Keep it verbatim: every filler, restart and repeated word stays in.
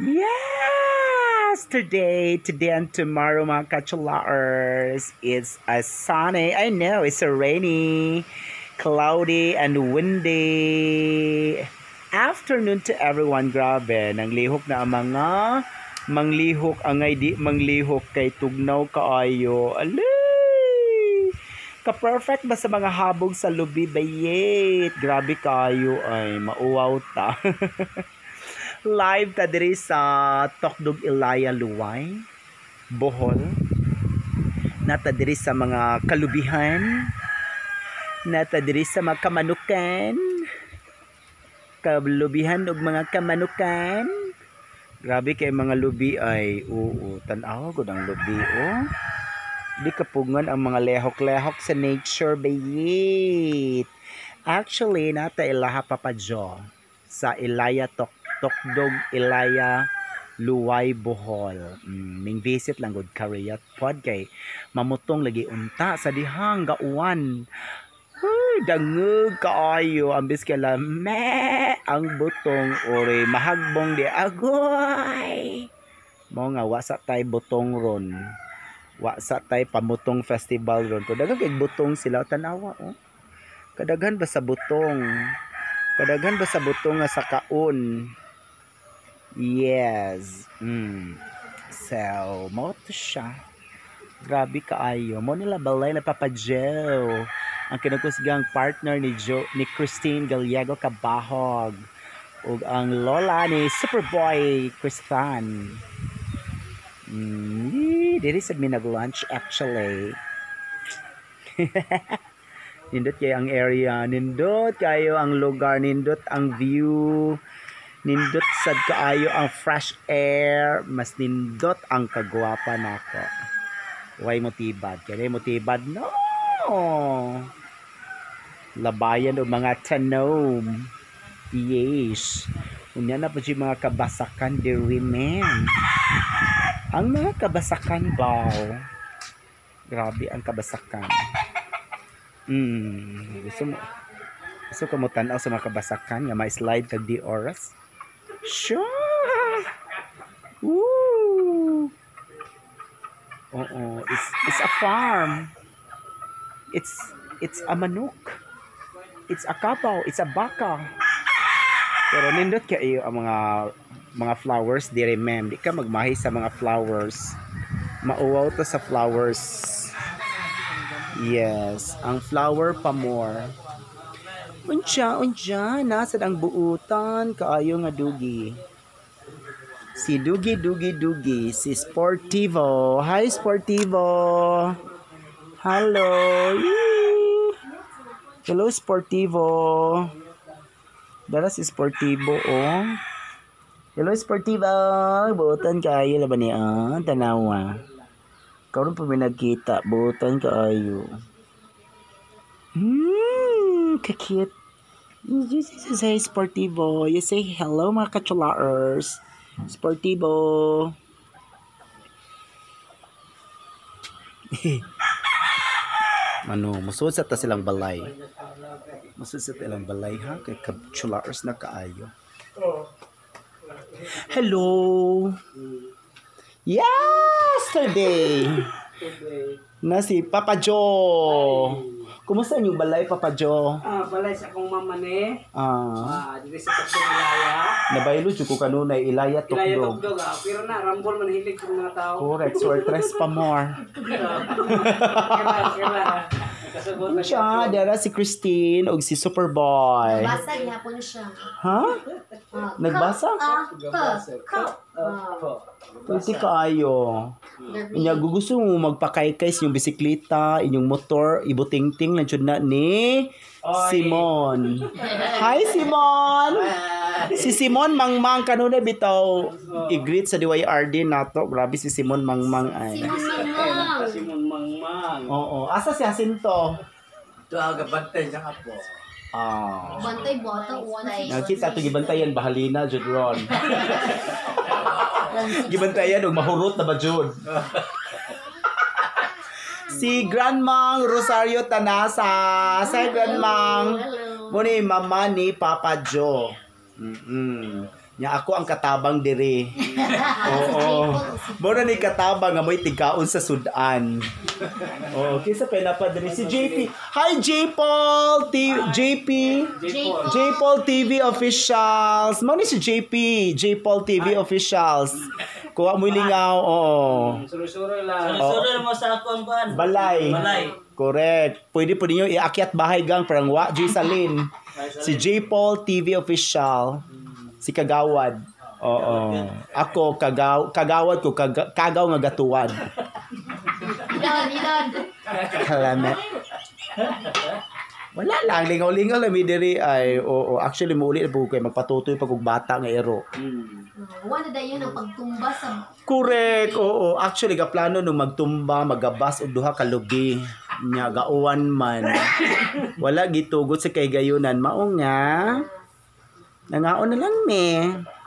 Yes! Today, today and tomorrow mga kachulaers, it's a sunny, I know, it's a rainy, cloudy, and windy afternoon to everyone. Grabe, nanglihok na ang mga manglihok, angay di manglihok kay tugnaw kaayo. Alay! Ka-perfect ba sa mga habog sa lubi bayet? Grabe kayo ay mauwaw ta. Live ta diri sa Tokdog Ilaya Luway, Bohol. Nata diri sa mga kalubihan. Nata diri sa mga kamanukan. Kalubihan og mga kamanukan. Grabe kay mga lubi ay oo, tan-aw gud ang lubi oh. Di kapungan ang mga lehok-lehok sa nature bayit. Actually nata ilaha papadyo sa Ilaya Tok Tokdog Ilaya Luway Bohol. Mm, ming visit lang gud kariyat pod kay mamutong lagi unta sa dihang gauwan. Ay, dangog kaayo ambis kala me ang butong ore mahagbong di agoy. Mo nga wasa tay butong ron. Wasa tay pamutong festival ron. To daghang kay butong sila tanawa oh. Kadaghan ba sa butong? Kadaghan ba sa butong nga sa kaon? Yes. Mm. So, mo to siya. Grabe kaayo. Mo nila balay na papadyaw. Ang kinakusgang partner ni Jo, ni Christine Gallego Kabahog. Ug ang lola ni Superboy Kristan. Mm, diri sad mi nag-lunch actually. Nindot kayo ang area, nindot kayo ang lugar, nindot ang view, nindot sad kaayo ang fresh air, mas nindot ang kagwapa nako. Way motibad, kaya motibad no. Labayan o mga tanom. Yes. Unya na po yung mga kabasakan diri men. Ang mga kabasakan ba? Grabe ang kabasakan. Mm, gusto mo gusto ko mo tanaw sa mga kabasakan nga may slide kag di oras. Sure. Woo. Oo, it's it's a farm. It's it's a manok. It's a kapaw, it's a baka. Pero nindot kayo ang mga mga flowers dire ma'am. Di ka magmahi sa mga flowers. Mauwaw to sa flowers. Yes, ang flower pa more. Unsa, unsa, nasad ang buutan, kaayo nga dugi. Si Dugi, Dugi, Dugi, si Sportivo. Hi, Sportivo. Hello. Yee. Hello, Sportivo. Dala si Sportivo, oh. Hello, Sportivo. Buutan kaayo laban niya, tanawa. Karon pa may nagkita, buutan kaayo. Hmm, kakit. You say Sportivo. You say hello mga kachulaers. Sportivo. Ano, masud sa ta silang balay. Masud sa silang balay ha kay kachulaers na kaayo. Hello. Yesterday na si Papa Joe. Kumusta yung balay, Papa Joe? Ah, balay sa akong mama ni. Ah. Ah, dito sa Tokdog Ilaya. Nabaylo jud ko kanunay Ilaya Ilaya Tokdog. Tokdog ah. Pero na, rambol man hilig sa mga tao. Correct, so tres pa more. Kira, kira. Kasabot na Siya, dara si Christine og si Superboy. Basa gihapon siya. Ha? Nagbasa? Ah, ka. Ka. Pwede kaayo. Inya gugusto mo magpakaykay sa inyong bisikleta, inyong motor, ibutingting na jud na ni Simon. Hi Simon. Si Simon Mangmang kanunay bitaw i-greet sa D Y R D nato. Grabe si Simon Mangmang ay. Simon Mangmang. Simon Mangmang. Oo, asa si Jacinto? Ito ang gabantay sa apo. Ah. Bantay bata one Nakita to gibantayan bahalina jud ron. Gibantayan og mahurot na ba jud. Si Grandmang Rosario Tanasa. Sa Grandmang. Mo ni mama ni Papa Joe. Mm-mm. Nya ako ang katabang diri. Oo. Mo na ni katabang nga mo'y tigkaon sa sudan. Oo, kinsa pa na pa diri si J P. Hi J Paul, T J P. J-Paul. J Paul T V officials. Mo ni si J P, J Paul T V officials. Kuha mo lingaw. Oo. Suro-suro lang. Suro mo sa ako ang ban. Balay. Balay. Correct. Pwede po ninyo iakyat bahay gang parang wa J Salin. Si J Paul T V official. Si Kagawad. Oo. Ako kagaw kagawad ko kaga, kagaw nga gatuwad. Idon, idon. Kalamet. Wala lang lingaw-lingaw lang mi diri ay oo actually mo uli po kay magpatutoy pag ug bata nga ero. Hmm. Wala da yun ang pagtumba sa... Correct. Oo, actually ga plano nung magtumba, magabas og duha ka lubi nya gauwan man. Wala gitugot sa kay gayunan mao nga. Nangaon na lang me.